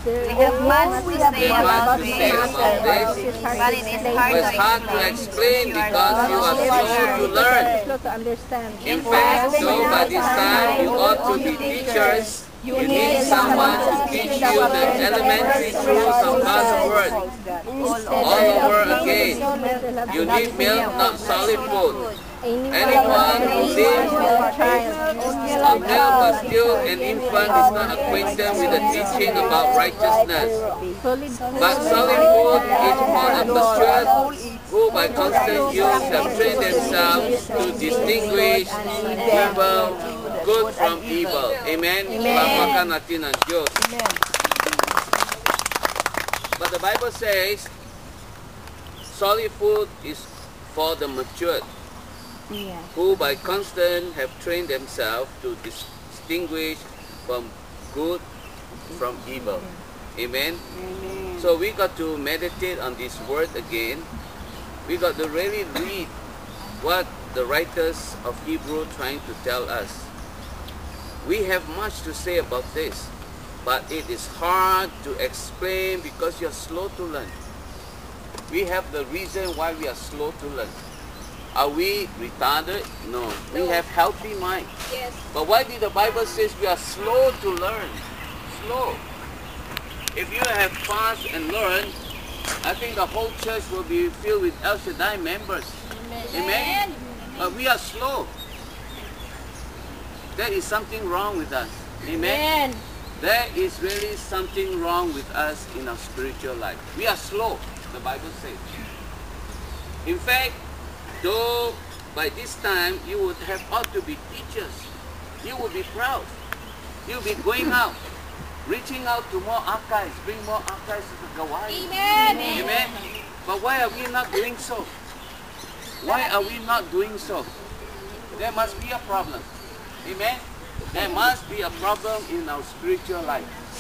We have much to say about this, but it is hard to explain because you are slow to learn. In fact, though by this time you ought to be teachers, you need someone to teach you the elementary truths of God's Word all over again. You need milk, not solid food. Anyone who lives on milk but still an infant is not acquainted with the teaching about righteousness. But solid food is for the matured who by constant use have trained themselves to distinguish evil, good from evil. Amen. But the Bible says solid food is for the matured, who by constant have trained themselves to distinguish from good from evil. Amen. So we got to meditate on this word again. We got to really read what the writers of Hebrew trying to tell us. We have much to say about this, but it is hard to explain because you're slow to learn. We have the reason why we are slow to learn. Are we retarded? No. We have healthy mind. Yes. But why did the Bible say we are slow to learn? Slow. If you have fast and learn, I think the whole church will be filled with El Shaddai members. Amen. But we are slow. There is something wrong with us. Amen. There is really something wrong with us in our spiritual life. We are slow, the Bible says. In fact, though by this time you would have ought to be teachers, you would be proud. You'll be going out, reaching out to more archives, bring more archives to the Gawai. Amen. Amen. But why are we not doing so? Why are we not doing so? There must be a problem. Amen. There must be a problem in our spiritual life.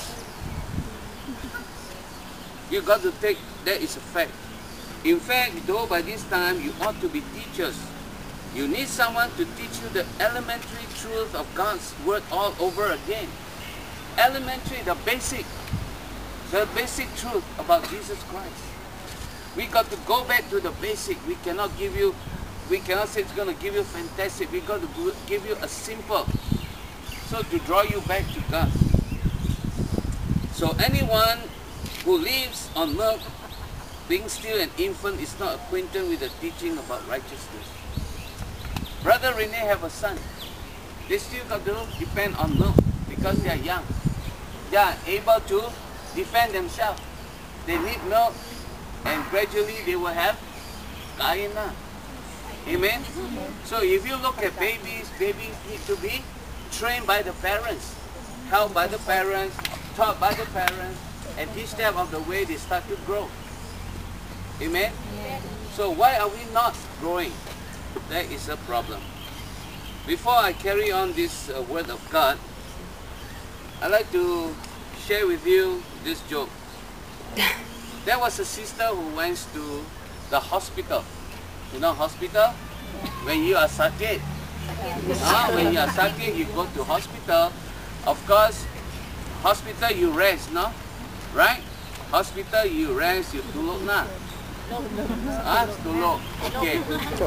You got to take that is a fact. In fact, though by this time you ought to be teachers, you need someone to teach you the elementary truth of God's Word all over again. Elementary, the basic truth about Jesus Christ. We got to go back to the basic. We cannot say it's going to give you fantastic. We got to give you a simple. So to draw you back to God. So anyone who lives on milk, being still an infant, is not acquainted with the teaching about righteousness. Brother Rene have a son. They still got to depend on milk because they are young. They are able to defend themselves. They need milk, and gradually they will have kaina. Amen? So if you look at babies need to be trained by the parents, helped by the parents, taught by the parents, and teach them of the way they start to grow. Amen? So why are we not growing? That is a problem. Before I carry on this word of God, I'd like to share with you this joke. There was a sister who went to the hospital. You know hospital? When you are sakit. When you are sakit, you go to hospital. Of course, hospital you rest, no? Right? Hospital you rest, you tulok na. Tulok. Okay.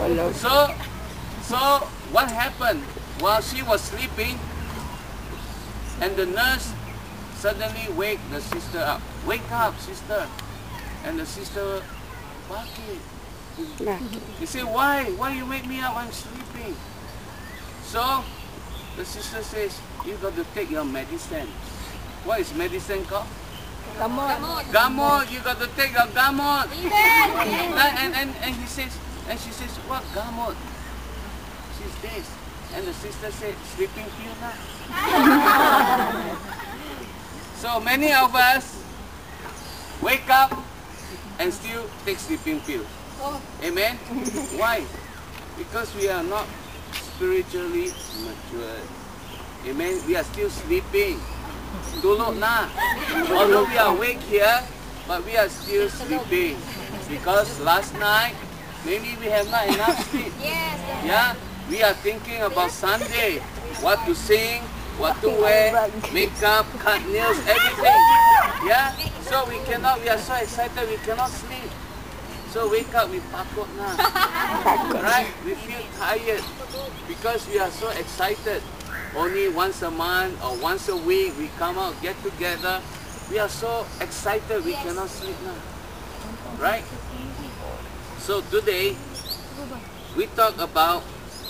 So what happened? While she was sleeping, and the nurse suddenly wake the sister up. Wake up, sister. And the sister, bakit? He said, why? Why you wake me up? I'm sleeping. So the sister says, you got to take your medicine. What is medicine called? Gamot. You got to take your gamot. And he says, and she says, what gamot? She's this. And the sister said, sleeping pill now. So many of us wake up and still take sleeping pills. Amen? Why? Because we are not spiritually matured. Amen? We are still sleeping. Tulok na. Although we are awake here, but we are still sleeping. Because last night, maybe we have not enough sleep. Yeah? We are thinking about Sunday. What to sing, what to wear, makeup, cut nails, everything. Yeah? So we are so excited we cannot sleep. So wake up, we pakot na. Right? We feel tired because we are so excited. Only once a month or once a week we come out, get together. We are so excited we cannot sleep now. Right? So today we talk about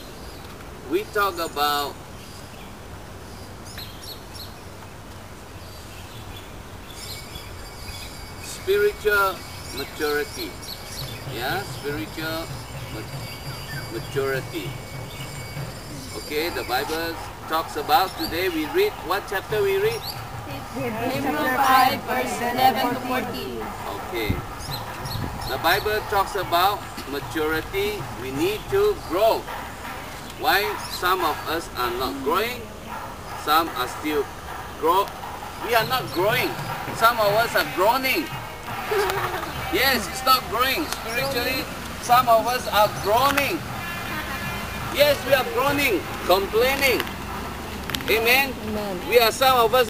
spiritual maturity. Yeah, spiritual maturity. Okay, the Bible talks about, today we read, what chapter we read? Hebrews chapter 5, verse 11 to 14. Okay. The Bible talks about maturity. We need to grow. Why some of us are not growing? Some are still we are not growing. Some of us are groaning. Yes, it's not growing. Spiritually, some of us are groaning. Yes, we are groaning, complaining. Amen? We are some of us